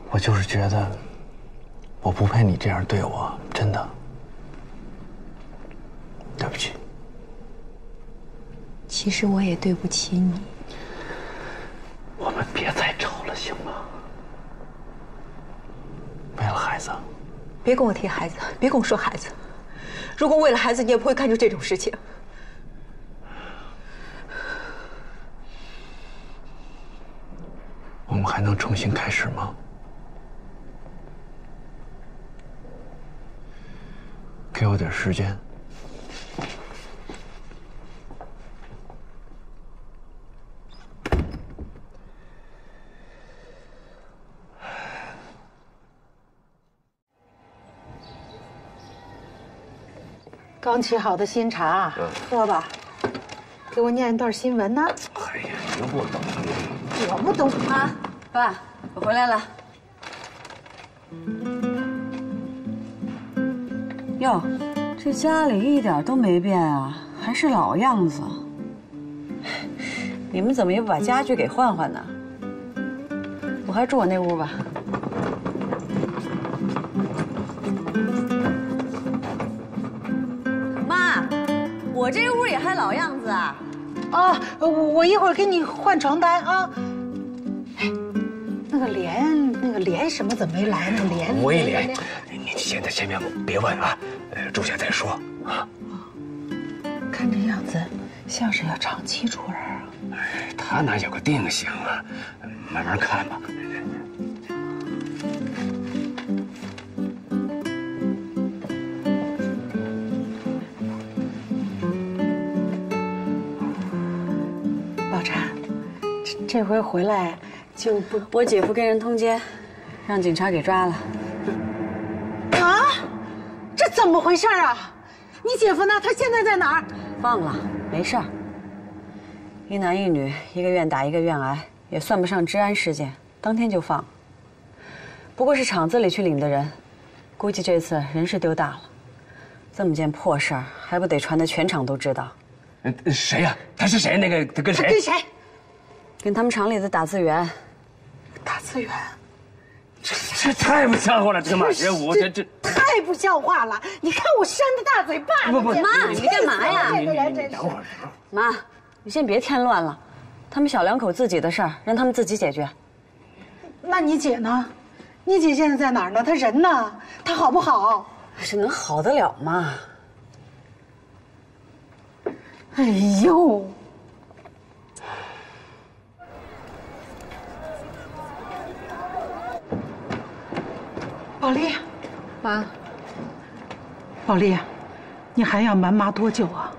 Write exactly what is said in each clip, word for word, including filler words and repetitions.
我就是觉得我不配你这样对我，真的，对不起。 其实我也对不起你。 我们别再吵了，行吗？为了孩子。 别跟我提孩子，别跟我说孩子。如果为了孩子，你也不会干出这种事情。 我们还能重新开始吗？给我点时间。 刚沏好的新茶，喝吧。给我念一段新闻呢。 哎呀，你又不懂。 我不懂妈，爸，我回来了。哟，这家里一点都没变啊，还是老样子。你们怎么也不把家具给换换呢？我还住我那屋吧。妈，我这屋也还老样子啊。 啊，我我一会儿给你换床单啊。哎，那个莲，那个莲什么怎么没来呢？莲， 我也莲，你现在先别别问啊，呃，住下再说啊。 看这样子，像是要长期住这儿啊。 哎，他哪有个定性啊？慢慢看吧。 老禅，这这回回来就不…… 我姐夫跟人通奸，让警察给抓了。 啊，这怎么回事啊？你姐夫呢？他现在在哪儿？ 放了，没事儿。一男一女，一个愿打一个愿挨，也算不上治安事件，当天就放。不过是厂子里去领的人，估计这次人是丢大了。这么件破事儿，还不得传得全厂都知道？ 呃，谁呀？他是谁？那个他跟谁？ 跟谁？ 跟他们厂里的打字员。 打字员。 这这太不像话了！这个马学武，这这太不像话了！你看我扇的大嘴巴！ 不不， 妈，你干嘛呀？ 你你你等会儿。 妈，你先别添乱了，他们小两口自己的事儿，让他们自己解决。 那你姐呢？你姐现在在哪儿呢？她人呢？她好不好？ 这能好得了吗？ 哎呦！宝莉， 妈， 宝莉，你还要瞒妈多久啊？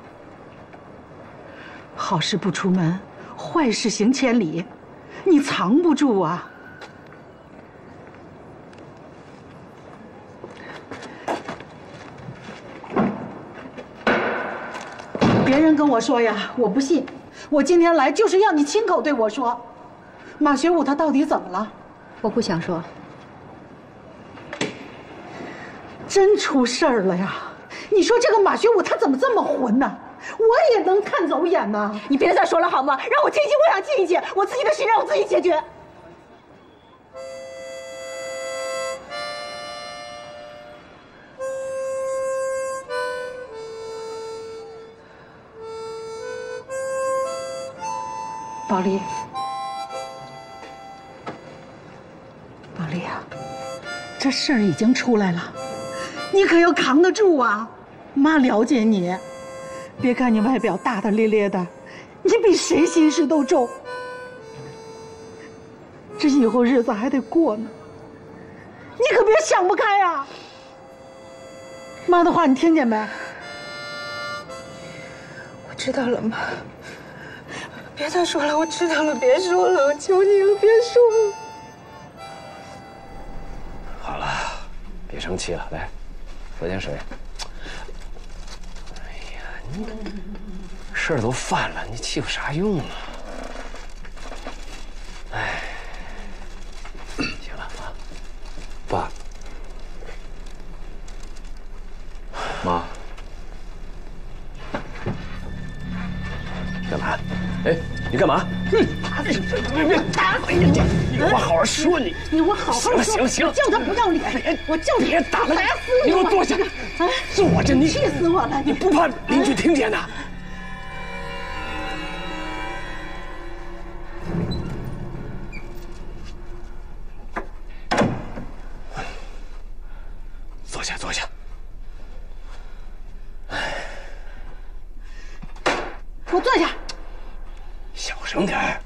好事不出门，坏事行千里，你藏不住啊！别人跟我说呀，我不信。我今天来就是要你亲口对我说，马学武他到底怎么了？ 我不想说。 真出事儿了呀！你说这个马学武他怎么这么混呢？我也能看走眼呐！ 你别再说了好吗？让我静静，我想静一静，我自己的事让我自己解决。 宝莉，宝莉啊，这事儿已经出来了，你可要扛得住啊！妈了解你，别看你外表大大咧咧的，你比谁心事都重。这以后日子还得过呢，你可别想不开啊！妈的话你听见没？ 我知道了，妈。别再说了，我知道了，别说了，我求你了，别说了。 好了，别生气了，来，喝点水。哎呀，你事儿都犯了，你气有啥用啊？哎，行了啊，爸，妈，干干嘛？哎，你干嘛？嗯，打死你！别别打死你！你我好好说你， 你我好好说。 行行行， 叫他不要脸，我叫别打了， 打死你！ 你给我坐下！坐着你， 气死我了！ 你不怕邻居听见呢？坐下，坐下。 给我坐下。 小声点儿。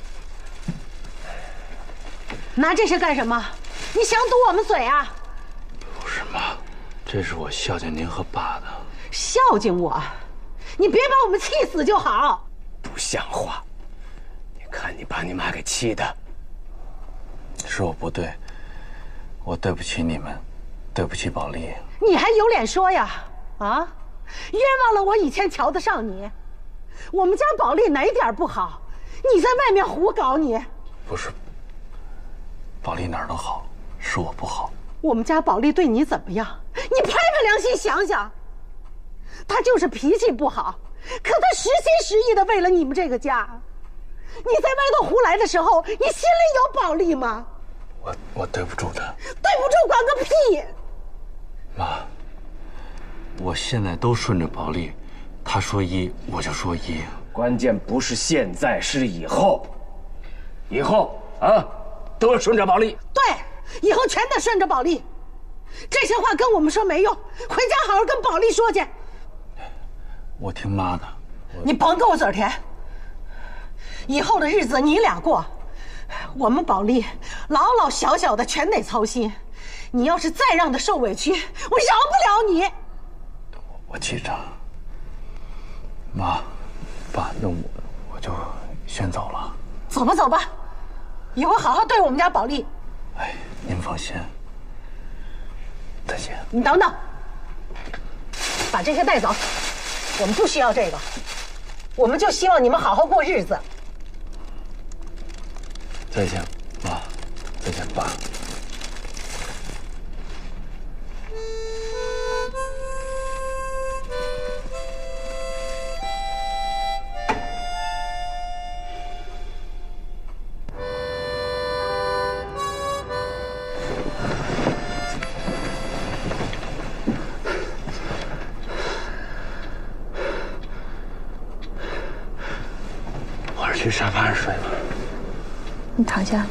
拿这些干什么？你想堵我们嘴啊？ 不是妈，这是我孝敬您和爸的。 孝敬我？你别把我们气死就好。 不像话！你看你把你妈给气的。 是我不对，我对不起你们，对不起宝莉。 你还有脸说呀？啊！冤枉了我以前瞧得上你。我们家宝莉哪一点不好？你在外面胡搞你。 不是，宝莉哪儿都好，是我不好。 我们家宝莉对你怎么样？你拍拍良心想想。她就是脾气不好，可她实心实意的为了你们这个家。你在外头胡来的时候，你心里有宝莉吗？ 我我对不住她。 对不住管个屁！ 妈，我现在都顺着宝莉，她说一我就说一。 关键不是现在，是以后。以后啊，都要顺着宝莉。 对，以后全得顺着宝莉。这些话跟我们说没用，回家好好跟宝莉说去。 我听妈的。 你甭跟我嘴甜。以后的日子你俩过，我们宝莉老老小小的全得操心。你要是再让她受委屈，我饶不了你。 我记着。妈，爸，那我我就先走了。 走吧，走吧，以后好好对我们家宝莉。 哎，您放心。再见。 你等等，把这些带走，我们不需要这个，我们就希望你们好好过日子。 再见，妈。再见，爸。我是去沙发上睡吧。 你躺下。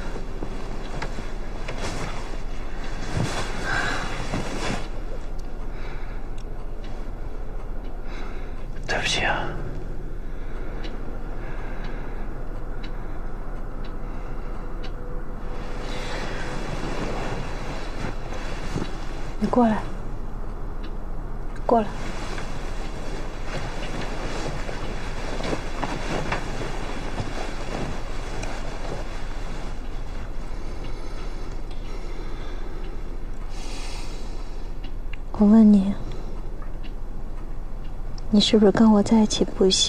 对不起啊。 你过来，过来。我问你，你是不是跟我在一起不行？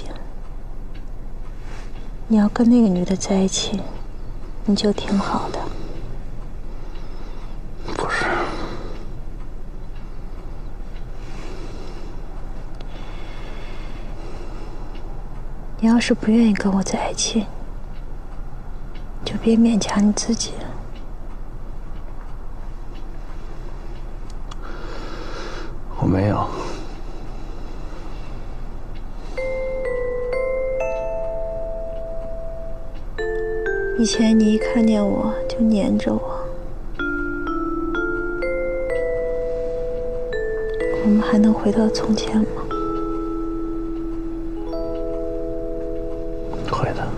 你要跟那个女的在一起，你就挺好的。 不是。 你要是不愿意跟我在一起，就别勉强你自己。 我没有。 以前你一看见我就黏着我，我们还能回到从前吗？ 会的。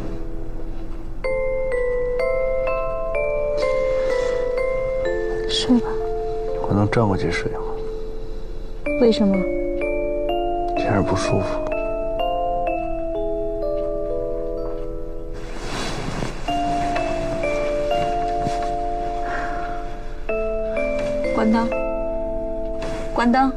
睡吧。 我能转过去睡吗？ 为什么？ 这样不舒服。 关灯。关灯。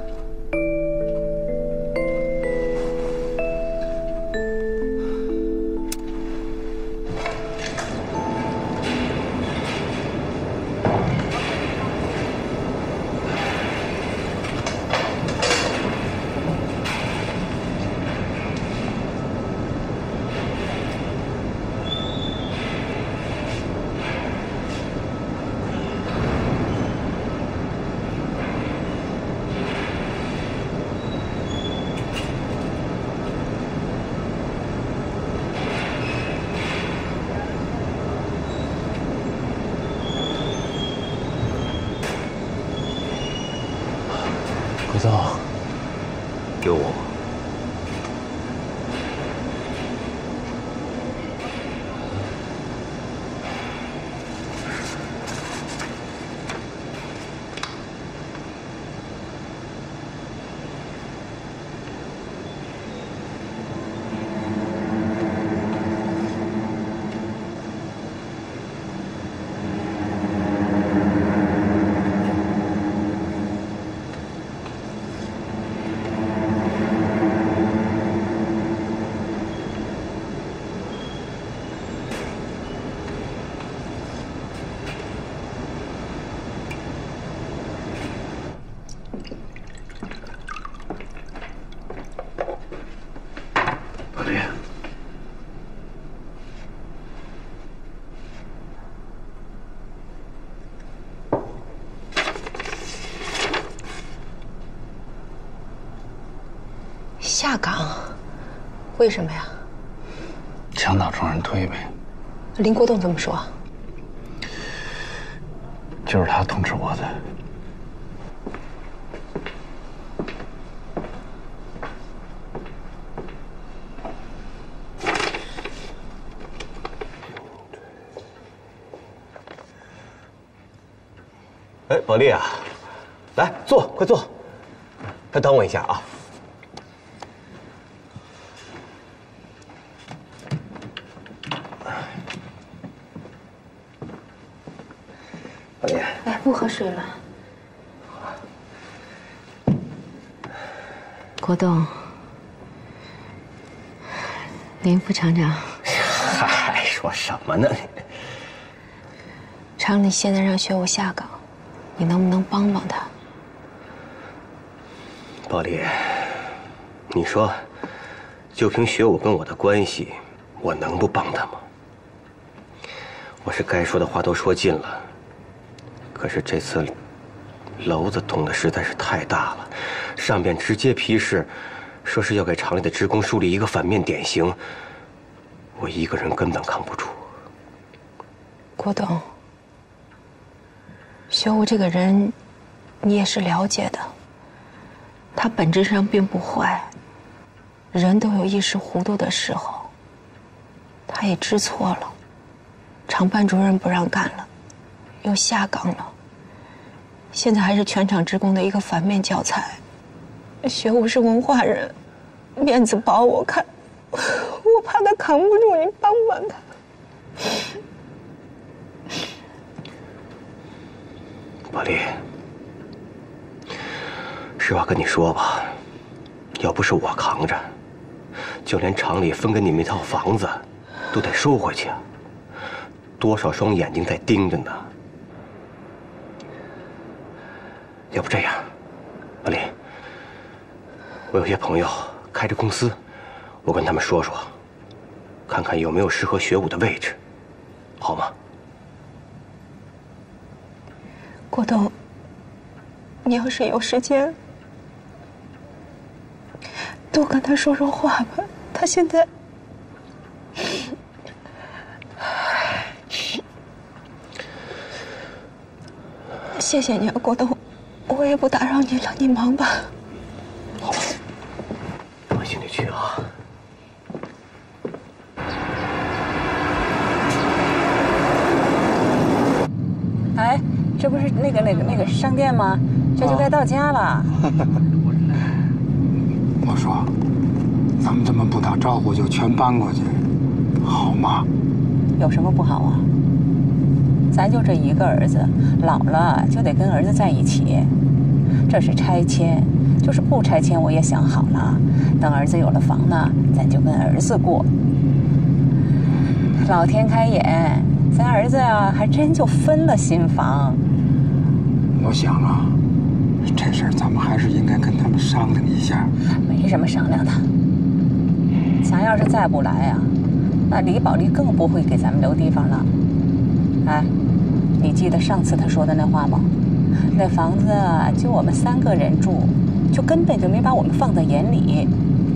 知道。 给我。 下岗？为什么呀？ 墙倒众人推呗。 林国栋怎么说？ 就是他通知我的。 哎，宝莉啊，来坐，快坐。再等我一下啊。宝莉， 哎，不喝水了。 国栋，林副厂长。 嗨，说什么呢你？ 厂里现在让学武下岗，你能不能帮帮他？ 宝莉，你说，就凭学武跟我的关系，我能不帮他吗？我是该说的话都说尽了，可是这次篓子捅的实在是太大了，上边直接批示，说是要给厂里的职工树立一个反面典型，我一个人根本扛不住。 国栋，学武这个人，你也是了解的。他本质上并不坏，人都有一时糊涂的时候。他也知错了，厂班主任不让干了，又下岗了，现在还是全厂职工的一个反面教材。学武是文化人，面子薄，我看我怕他扛不住，你帮帮他。 宝莉，实话跟你说吧，要不是我扛着，就连厂里分给你们一套房子，都得收回去啊！多少双眼睛在盯着呢。要不这样，宝莉，我有些朋友开着公司，我跟他们说说，看看有没有适合学武的位置，好吗？ 国栋，你要是有时间，多跟他说说话吧。他现在，谢谢你啊，国栋，我也不打扰你了，你忙吧。 好吧，往心里去啊。 哎，这不是那个那个那个商店吗？这就该到家了。 我说，咱们怎么不打招呼就全搬过去，好吗？ 有什么不好啊？咱就这一个儿子，老了就得跟儿子在一起。这是拆迁，就是不拆迁，我也想好了，等儿子有了房呢，咱就跟儿子过。老天开眼，咱儿子啊，还真就分了新房。 我想啊，这事儿咱们还是应该跟他们商量一下。 没什么商量的，咱要是再不来啊，那李宝莉更不会给咱们留地方了。哎，你记得上次他说的那话吗？那房子就我们三个人住，就根本就没把我们放在眼里。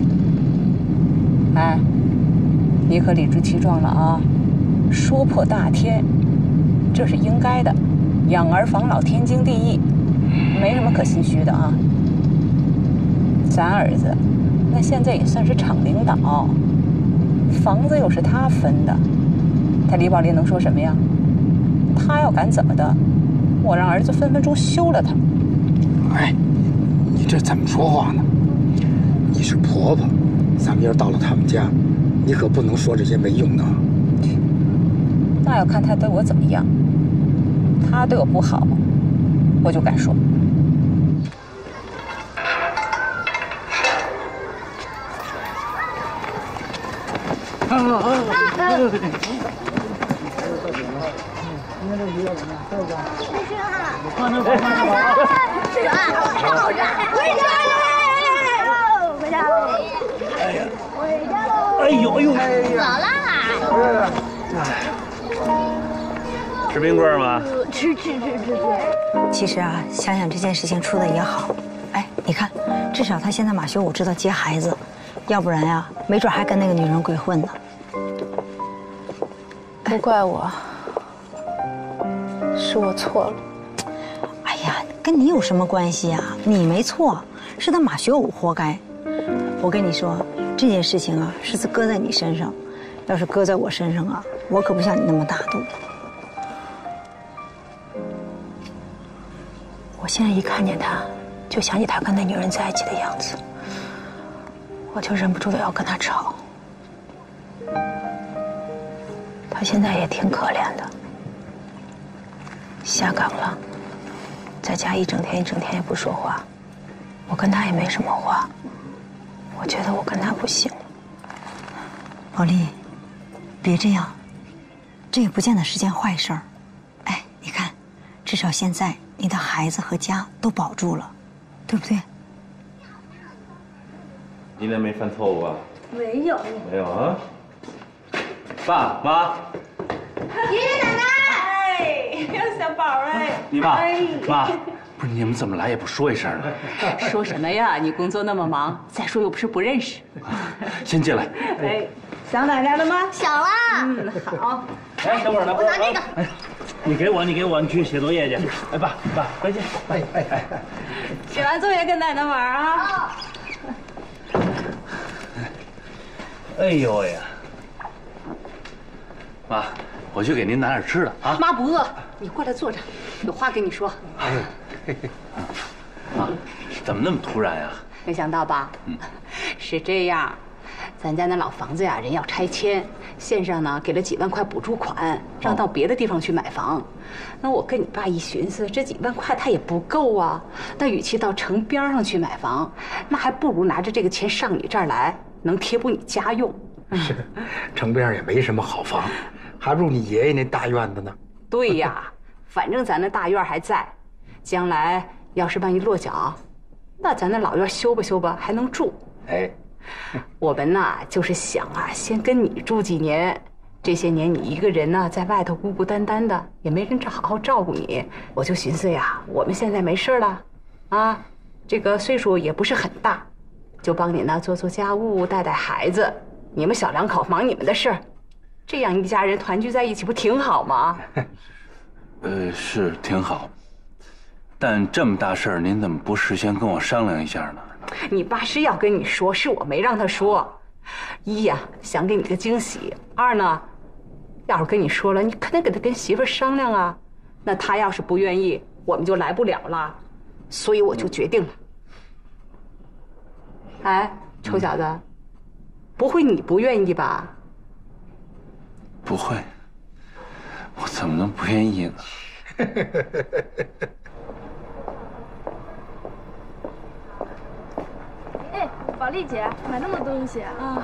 哎，你可理直气壮了啊！说破大天，这是应该的。养儿防老，天经地义，没什么可心虚的啊。 咱儿子那现在也算是厂领导，房子又是他分的，他李宝林能说什么呀？他要敢怎么的，我让儿子分分钟休了他。 哎，你这怎么说话呢？你是婆婆，咱明儿到了他们家，你可不能说这些没用的。 那要看他对我怎么样，他对我不好，我就敢说。 啊啊啊！ 放那放那吧。是啊，太好吃，回家喽！回家喽！哎呀，回家喽！哎呦哎呦！怎么啦？ 吃冰棍吗？ 吃吃吃吃吃。 其实啊，想想这件事情出的也好，哎，你看，至少他现在马学武知道接孩子，要不然呀，没准还跟那个女人鬼混呢。 不怪我，是我错了。 哎呀，跟你有什么关系啊？你没错，是他马学武活该。我跟你说，这件事情啊，是搁在你身上，要是搁在我身上啊，我可不像你那么大度。 我现在一看见他，就想起他跟那女人在一起的样子，我就忍不住的要跟他吵。他现在也挺可怜的，下岗了，在家一整天一整天也不说话，我跟他也没什么话，我觉得我跟他不行了。 宝莉，别这样，这也不见得是件坏事儿。哎，你看，至少现在你的孩子和家都保住了，对不对？ 今天没犯错误吧？ 没有。 没有啊。爸妈， 爷爷奶奶，哎，小宝哎， 你爸妈，不是你们怎么来也不说一声呢？ 说什么呀？你工作那么忙，再说又不是不认识。 先进来。 哎，想奶奶了吗？ 想了。 嗯，好。 哎，等会儿呢。 我拿这个。 哎，你给我，你给我，你去写作业去。哎，爸爸，快去。哎哎哎。 写完作业跟奶奶玩啊。 哎呦喂呀！ 妈，我去给您拿点吃的啊。 妈不饿，你过来坐着，有话跟你说。 哎，妈，怎么那么突然呀？ 没想到吧？嗯，是这样，咱家那老房子呀，人要拆迁，县上呢给了几万块补助款，让到别的地方去买房。那我跟你爸一寻思，这几万块他也不够啊。那与其到城边上去买房，那还不如拿着这个钱上你这儿来，能贴补你家用。 是，城边也没什么好房。还不如你爷爷那大院子呢。 对呀，反正咱那大院还在，将来要是万一落脚，那咱那老院修吧修吧还能住。 哎， 我们呐就是想啊，先跟你住几年，这些年你一个人呢在外头孤孤单单的，也没人好好照顾你，我就寻思呀，我们现在没事了，啊，这个岁数也不是很大，就帮你呢做做家务，带带孩子，你们小两口忙你们的事儿。这样一家人团聚在一起，不挺好吗？ 呃，是挺好，但这么大事儿，您怎么不事先跟我商量一下呢？ 你爸是要跟你说，是我没让他说。一呀，想给你个惊喜；二呢，要是跟你说了，你肯定给他跟媳妇商量啊。那他要是不愿意，我们就来不了了。所以我就决定了。哎，臭小子，不会你不愿意吧？ 不会，我怎么能不愿意呢？ 哎，宝莉姐，买那么多东西啊！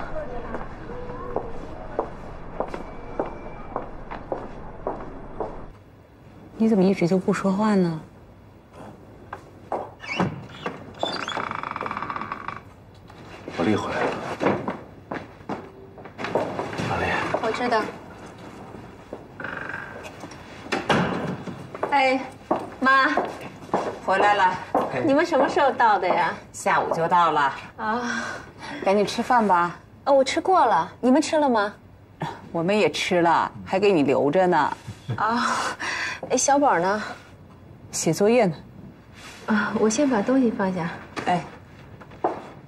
你怎么一直就不说话呢？ 宝莉回来了。宝莉， 我知道。哎，妈， 回来了。 你们什么时候到的呀？ 下午就到了。 啊， 赶紧吃饭吧。 哦，我吃过了，你们吃了吗？ 我们也吃了，还给你留着呢。 啊，哎，小宝呢？ 写作业呢。 啊，我先把东西放下。 哎，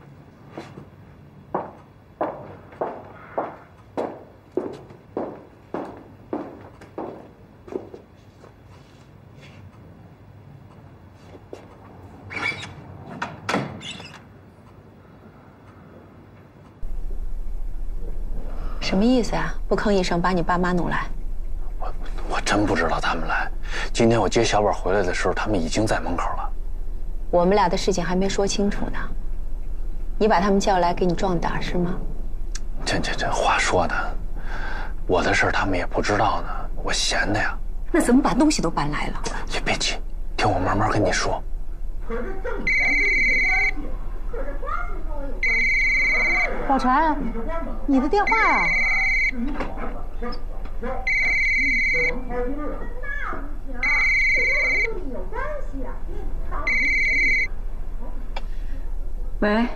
什么意思啊？不吭一声把你爸妈弄来？ 我我真不知道他们来。今天我接小宝回来的时候，他们已经在门口了。 我们俩的事情还没说清楚呢，你把他们叫来给你壮胆是吗？ 这这这话说的，我的事他们也不知道呢，我闲的呀。 那怎么把东西都搬来了？ 你别急，听我慢慢跟你说。 可是挣钱跟你没关系，可是花钱跟我有关系。 宝钏，你的电话啊？ 那不行，这跟我这个路有关系啊！ 喂，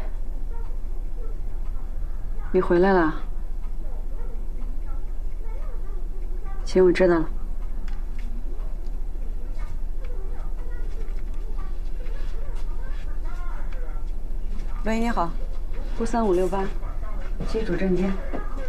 你回来了？行，我知道了。喂，你好，呼三五六八，机主证监。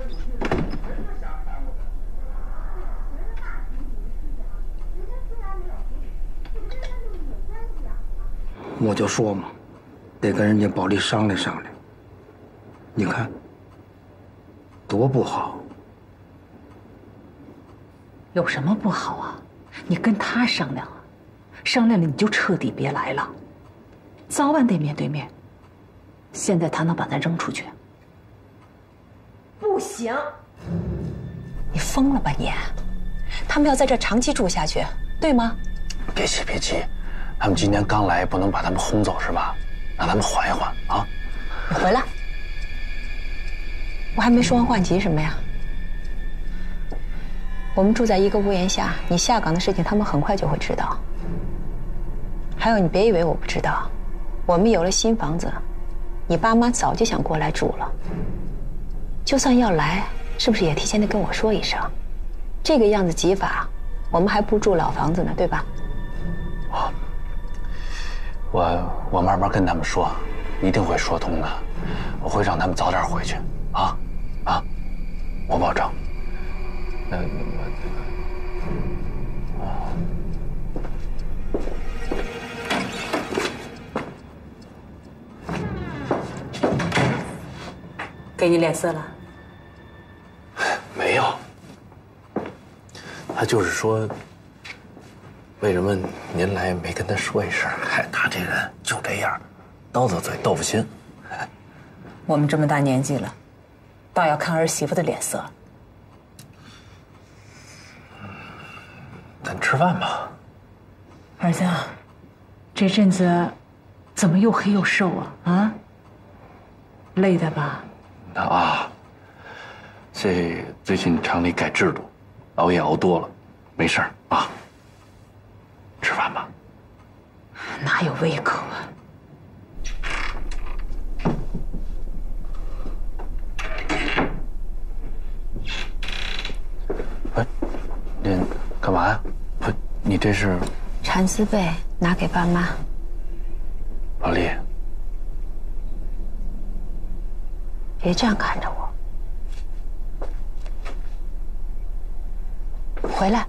我就说嘛，得跟人家保利商量商量。你看，多不好。 有什么不好啊？你跟他商量啊，商量了你就彻底别来了，早晚得面对面。现在他能把咱扔出去？ 不行！你疯了吧你？他们要在这长期住下去，对吗？ 别急别急，他们今天刚来，不能把他们轰走是吧？让他们缓一缓啊！ 你回来，我还没说完话，你急什么呀？我们住在一个屋檐下，你下岗的事情他们很快就会知道。还有，你别以为我不知道，我们有了新房子，你爸妈早就想过来住了。就算要来，是不是也提前得跟我说一声？这个样子急法，我们还不如住老房子呢，对吧？ 我我我慢慢跟他们说，一定会说通的。我会让他们早点回去，啊啊，我保证。那给你脸色了？ 没有，他就是说，为什么您来没跟他说一声？嗨，他这人就这样，刀子嘴豆腐心。 我们这么大年纪了，倒要看儿媳妇的脸色。 咱吃饭吧。 儿子，这阵子怎么又黑又瘦啊？啊，累的吧？ 啊，这最近厂里改制度，熬夜熬多了，没事儿啊。吃饭吧。 哪有胃口啊？ 哎，你干嘛呀？不，你这是蚕丝被，拿给爸妈。 老李， 别这样看着我。回来。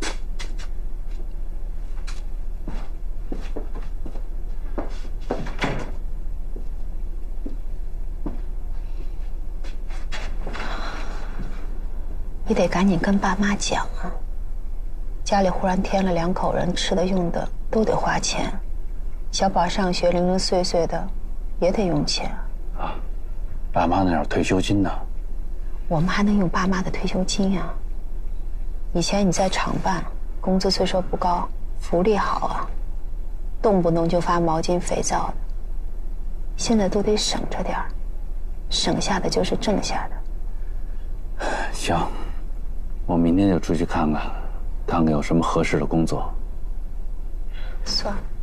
你得赶紧跟爸妈讲啊！家里忽然添了两口人，吃的用的都得花钱，小宝上学零零碎碎的也得用钱啊。爸妈那有退休金呢， 我们还能用爸妈的退休金呀？以前你在厂办，工资虽说不高，福利好啊，动不动就发毛巾肥皂的。现在都得省着点儿，省下的就是挣下的。 行，我明天就出去看看，看看有什么合适的工作。 算了，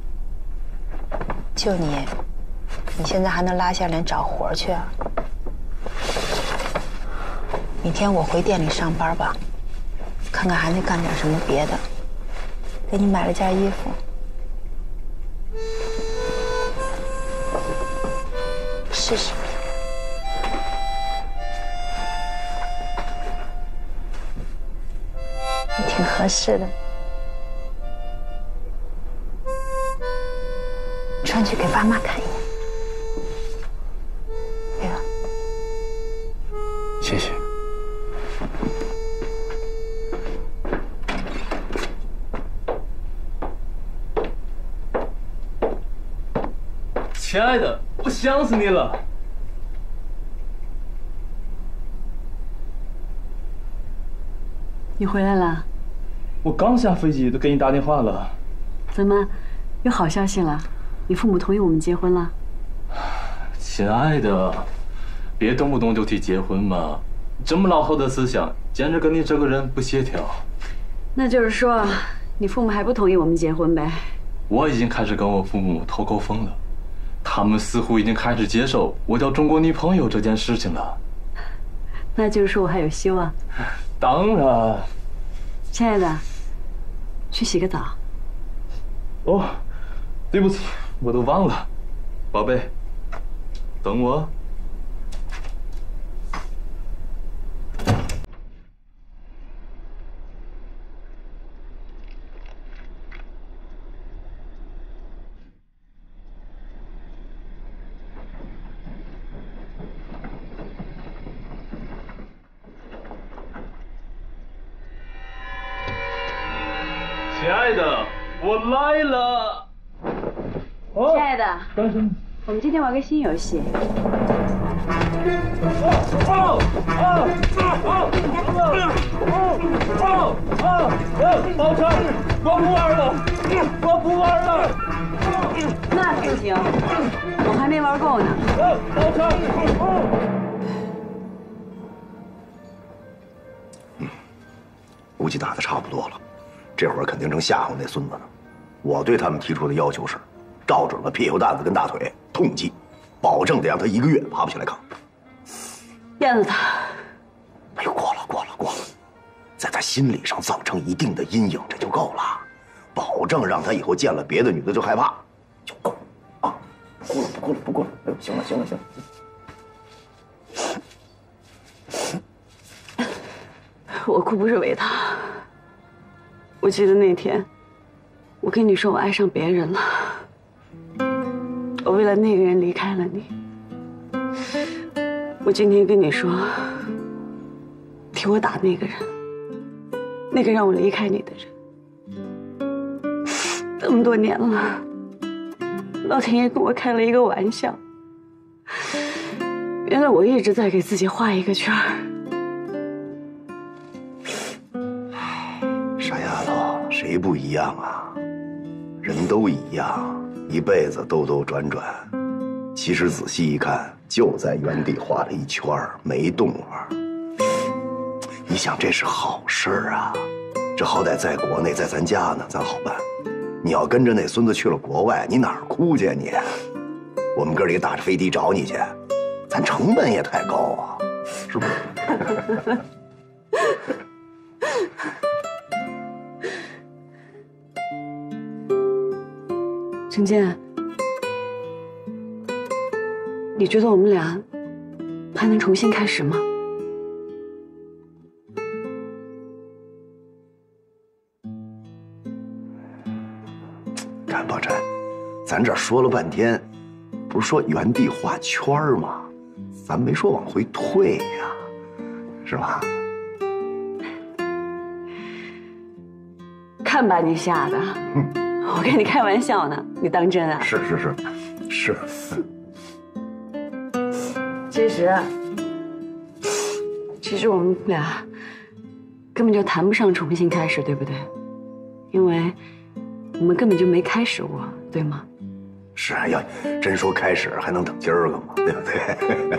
就你，你现在还能拉下脸找活去啊？明天我回店里上班吧，看看还能干点什么别的。给你买了件衣服，试试。挺合适的，穿去给爸妈看一眼。这个， 谢谢。 亲爱的，我想死你了。 你回来了？ 我刚下飞机就给你打电话了。 怎么，有好消息了？你父母同意我们结婚了？ 亲爱的，别动不动就提结婚嘛，这么老后的思想，简直跟你这个人不协调。 那就是说，你父母还不同意我们结婚呗？ 我已经开始跟我父母透口风了，他们似乎已经开始接受我交中国女朋友这件事情了。 那就是说我还有希望。 当然。 亲爱的，去洗个澡。 哦，对不起，我都忘了，宝贝，等我。亲爱的，我来了。 哦、亲爱的，我们今天玩个新游戏。 哦哦哦哦哦哦！宝成，我不玩了，我不玩了。 那不行，我还没玩够呢。 宝成。 嗯，估计打的差不多了。这会儿肯定正吓唬那孙子呢。我对他们提出的要求是，照准了屁股蛋子跟大腿，痛击，保证得让他一个月爬不起来炕。 燕子他， 哎呦，过了过了过了，在他心理上造成一定的阴影，这就够了。保证让他以后见了别的女的就害怕，就够了啊！不过了不过了不过了，哎呦，行了行了行了。我哭不是为他。我记得那天，我跟你说我爱上别人了，我为了那个人离开了你。我今天跟你说，替我打那个人，那个让我离开你的人。这么多年了，老天爷跟我开了一个玩笑，原来我一直在给自己画一个圈儿。 傻丫头，谁不一样啊？人都一样，一辈子兜兜转转，其实仔细一看，就在原地画了一圈儿，没动静。你想，这是好事儿啊！这好歹在国内，在咱家呢，咱好办。你要跟着那孙子去了国外，你哪儿哭去你？我们哥儿几个打着飞的找你去，咱成本也太高啊，是不是？ 陈建，你觉得我们俩还能重新开始吗？ 看宝珍，咱这说了半天，不是说原地画圈吗？咱没说往回退呀，是吧？ 看把你吓的！嗯我跟你开玩笑呢，你当真啊？ 是是是，是。 其实，其实我们俩根本就谈不上重新开始，对不对？因为我们根本就没开始过，对吗？ 是啊，要真说开始，还能等今儿个吗？对不对？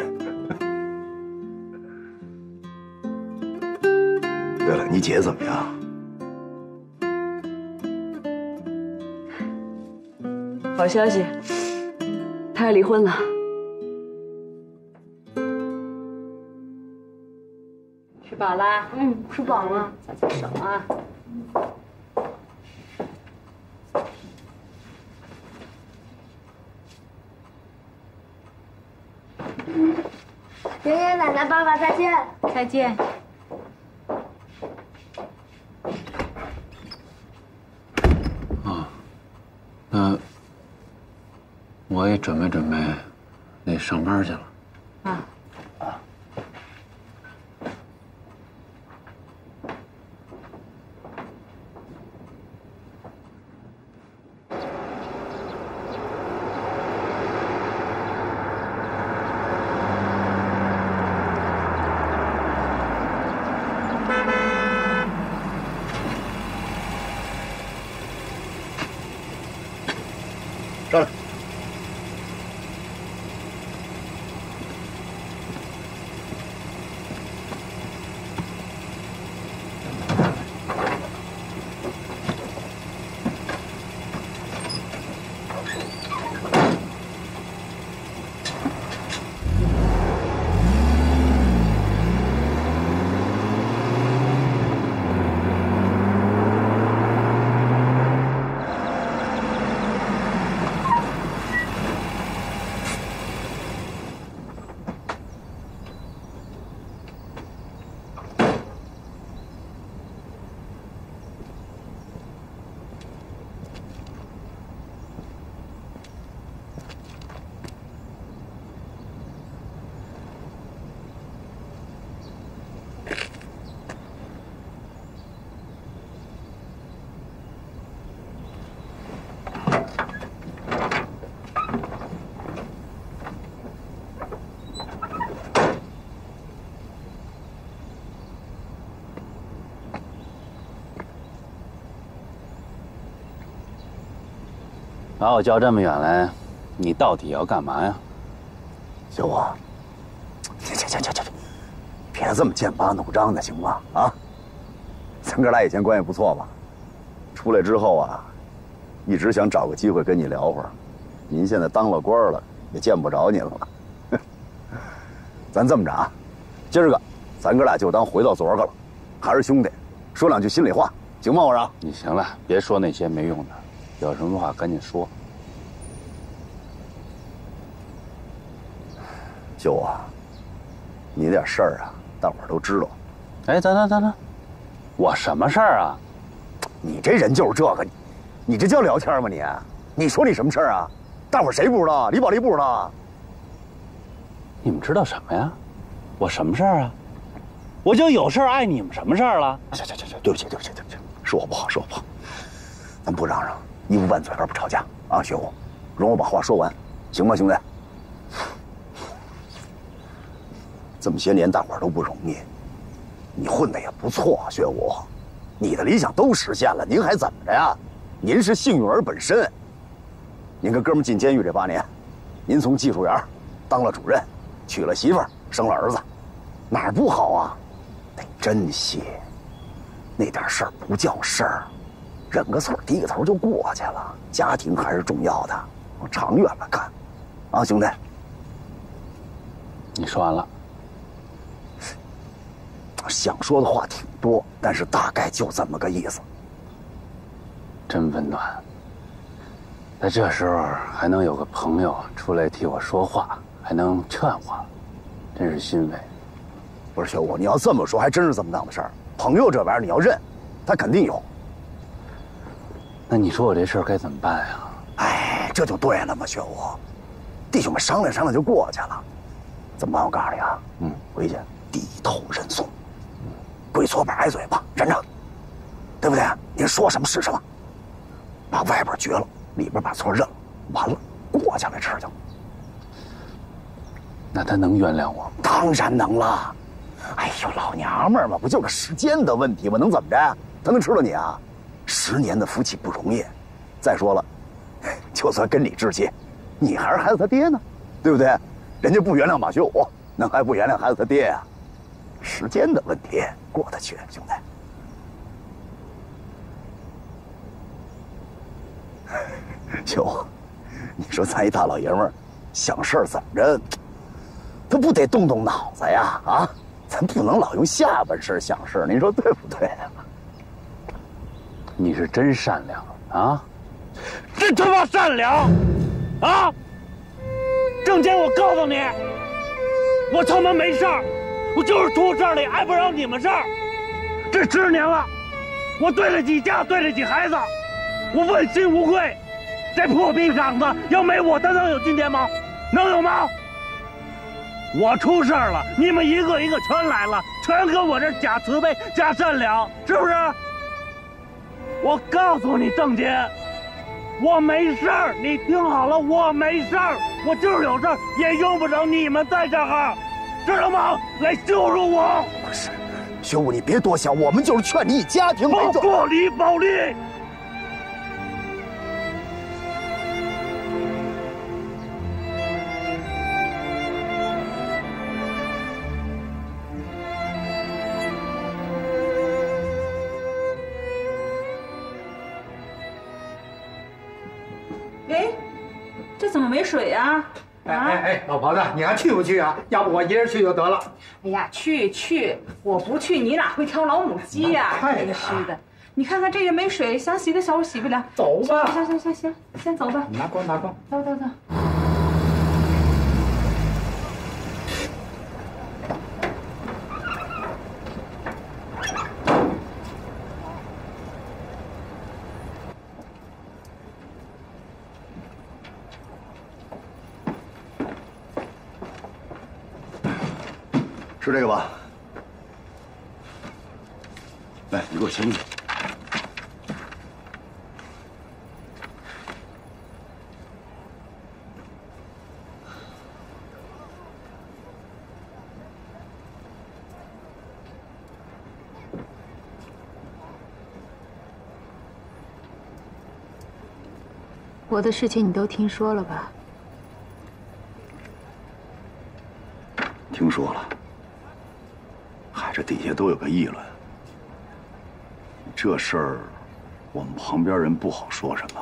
对了，你姐怎么样？ 好消息，他要离婚了。吃饱啦？嗯，吃饱了。擦擦手啊。 爷爷奶奶、爸爸再见。 再见。 啊，那我也准备准备，得上班去了。 啊。 啊。 把我叫这么远来，你到底要干嘛呀？ 小五，行行行行行，别这么剑拔弩张的，行吗？啊，咱哥俩以前关系不错吧？出来之后啊，一直想找个机会跟你聊会儿。您现在当了官了，也见不着您了。咱这么着啊，今儿个咱哥俩就当回到昨儿个了，还是兄弟，说两句心里话，行吗？我说你行了，别说那些没用的，有什么话赶紧说。 秀啊，你那点事儿啊，大伙儿都知道。 哎，等等等等，我什么事儿啊？ 你这人就是这个，你这叫聊天吗你？你说你什么事儿啊？大伙儿谁不知道？李宝莉不知道啊？ 你们知道什么呀？我什么事儿啊？我就有事儿碍你们什么事儿了？ 行行行行，对不起对不起对不起，是我不好是我不好，咱不嚷嚷，一不拌嘴二不吵架啊！学武，容我把话说完，行吗，兄弟？这么些年大伙儿都不容易，你混得也不错，学武，你的理想都实现了，您还怎么着呀？您是幸运儿本身。您跟哥们进监狱这八年，您从技术员当了主任，娶了媳妇儿，生了儿子，哪儿不好啊？得珍惜，那点事儿不叫事儿，认个错低个头就过去了。家庭还是重要的，往长远了看，啊，兄弟。 你说完了。 想说的话挺多，但是大概就这么个意思。 真温暖，在这时候还能有个朋友出来替我说话，还能劝我，真是欣慰。 不是学武，你要这么说，还真是这么档子事儿。朋友这玩意儿你要认，他肯定有。 那你说我这事儿该怎么办呀？ 哎，这就对了嘛，学武，弟兄们商量商量就过去了。怎么办？我告诉你啊，嗯，回去低头认错。跪搓板挨嘴巴，忍着，对不对？您说什么是什么，把外边绝了，里边把错认了，完了过去了，吃去。 那他能原谅我？ 当然能了。哎呦，老娘们儿嘛，不就个时间的问题吗？能怎么着？他能吃了你啊？十年的夫妻不容易。再说了，就算跟你置气，你还是孩子他爹呢，对不对？人家不原谅马学武，能还不原谅孩子他爹呀？时间的问题，过得去，兄弟。秀，你说咱一大老爷们儿，想事儿怎么着，他不得动动脑子呀？啊，咱不能老用下半身想事儿，您说对不对？ 你是真善良啊！ 真他妈善良啊！郑坚，我告诉你，我他妈没事儿。我就是出事儿了，也碍不着你们事儿。这十年了，我对得起家，对得起孩子，我问心无愧。这破逼厂子要没我，他能有今天吗？能有吗？我出事儿了，你们一个一个全来了，全跟我这假慈悲、假善良，是不是？我告诉你，郑坚，我没事儿，你听好了，我没事儿，我就是有事儿，也用不着你们在这儿。知道吗？来羞辱我！ 不是，学武，你别多想，我们就是劝你以家庭为重。 不离不离。 哎，这怎么没水呀？ 哎哎哎，老婆子，你还去不去啊？要不我一人去就得了。 哎呀，去去，我不去，你哪会挑老母鸡呀？真是的，你看看这也没水，想洗个小洗不了。 走吧。 行行行行，先走吧。 拿光拿光。 走走走。 是这个吧？来，你给我签字。 我的事情你都听说了吧？ 听说了。嗨，这底下都有个议论。这事儿，我们旁边人不好说什么。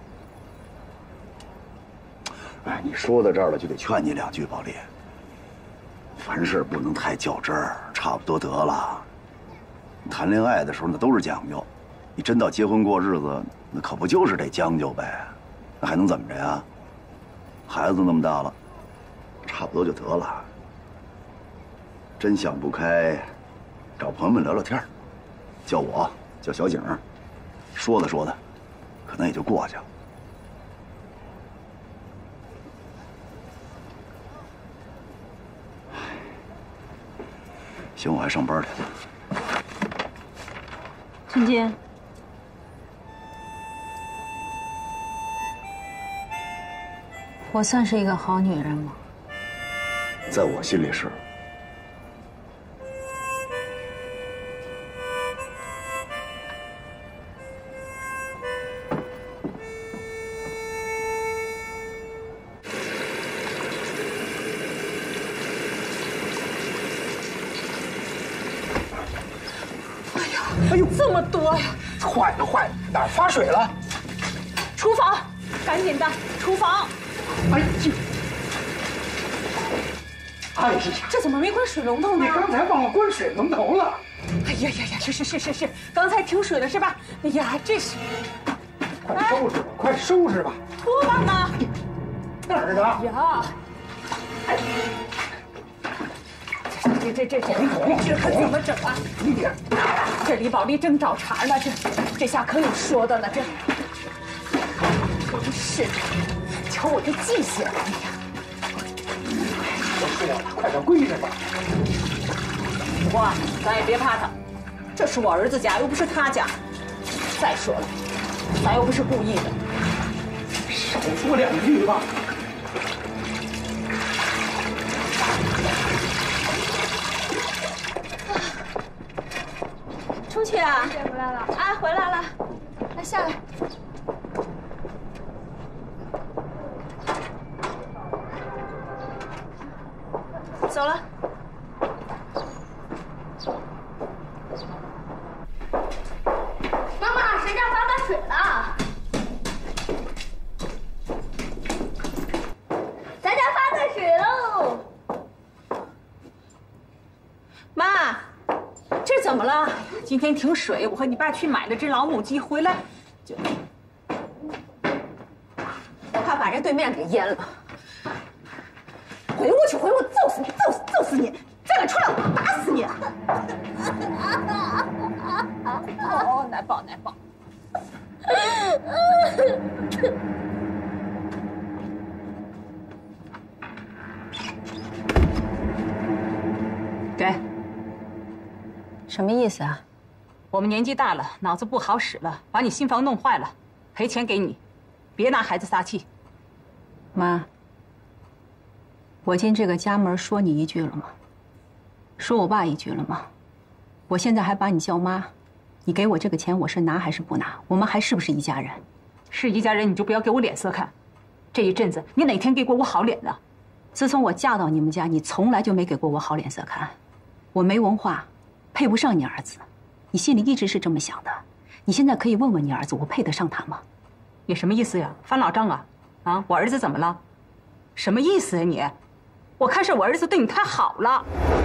哎，你说到这儿了，就得劝你两句，宝莉。凡事不能太较真儿，差不多得了。谈恋爱的时候那都是讲究，你真到结婚过日子，那可不就是得将就呗？那还能怎么着呀？孩子那么大了，差不多就得了。真想不开，找朋友们聊聊天儿，叫我叫小景，说的说的，可能也就过去了。行，我还上班去。 春金，我算是一个好女人吗？ 在我心里是。 哎呦，这么多呀！ 坏了坏了，哪儿发水了？ 厨房，赶紧的，厨房！ 哎呀！哎呀， 这怎么没关水龙头呢？ 你刚才忘了关水龙头了。 哎呀呀呀！是是是是是，刚才停水了是吧？哎呀，这是。 快收拾吧，快收拾吧。 拖把呢？ 哪儿呢？ 呀！哎。这这这这这可怎么整啊？ 一点， 这李宝莉正找茬呢，这这下可有说的了，这真是的，瞧我这记性！哎呀， 都说了，快点归着吧。 不过咱也别怕他，这是我儿子家，又不是他家。再说了，咱又不是故意的。 少说两句吧。 出去啊！姐回来了啊，回来了，来下来。走了。妈妈，谁家发大水了？咱家发大水喽！ 妈。这怎么了？今天停水，我和你爸去买了只老母鸡回来，就我怕把这对面给淹了。回屋去，回屋，揍死你，揍死，揍死你！再敢出来，我打死你！哦，奶宝，奶宝。给。 什么意思啊？ 我们年纪大了，脑子不好使了，把你新房弄坏了，赔钱给你，别拿孩子撒气。 妈，我进这个家门说你一句了吗？说我爸一句了吗？我现在还把你叫妈，你给我这个钱，我是拿还是不拿？我们还是不是一家人？ 是一家人，你就不要给我脸色看。这一阵子，你哪天给过我好脸的？ 自从我嫁到你们家，你从来就没给过我好脸色看。我没文化。配不上你儿子，你心里一直是这么想的。你现在可以问问你儿子，我配得上他吗？ 你什么意思呀？翻老账啊？啊，我儿子怎么了？什么意思呀你？我看是我儿子对你太好了。